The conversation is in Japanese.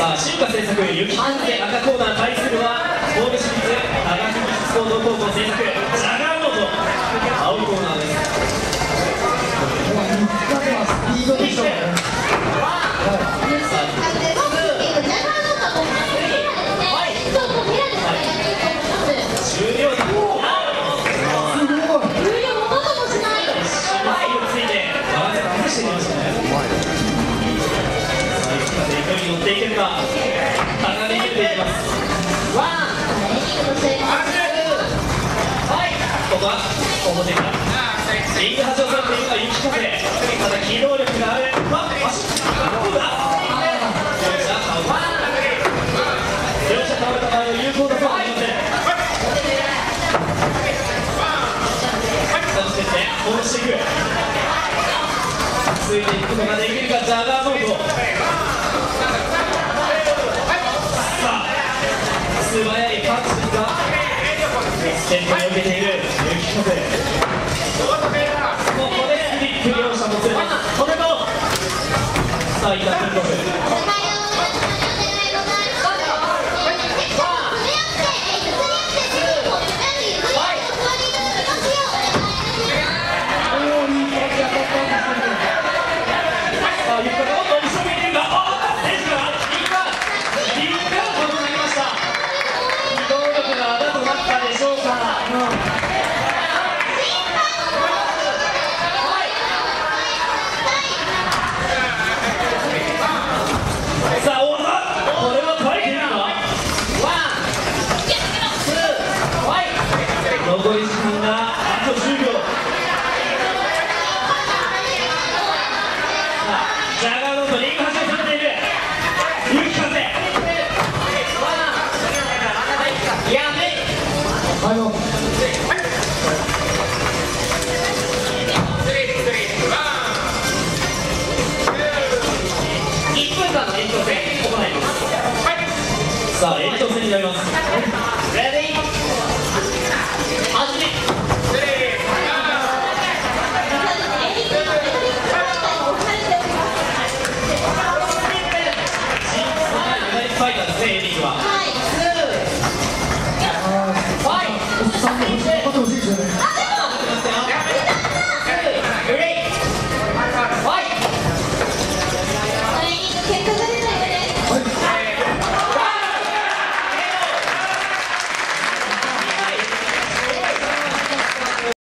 さあ、新華製作雪風赤コーナー対するは神戸市立科学技術高等高校製作ジャガーノート青コーナーです。 スピードでしょうね。 終了だ。乗っていけるか、鼻に入れていきます。はい、ここは表からリング端をされているのは雪風。ただ機動力がある。どうだ。両者倒れた場合は有効だとは思いません。そして戻していく。ついていくことができるか、ジャガーノート。素早いパンチですが先手を受けている雪風。ここでスリップ両者もつれます。さあ、いったキックオフ。